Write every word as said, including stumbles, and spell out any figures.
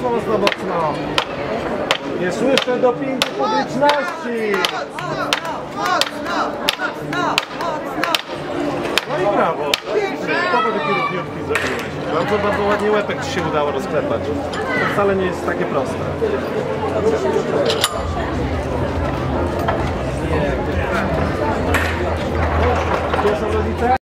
mocno, mocno, mocno. Nie słyszę dopingu publiczności. No i brawo. Popatrz, jakie równiutki zrobiłeś. Bardzo, bardzo ładnie łepek ci się udało rozklepać. To wcale nie jest takie proste.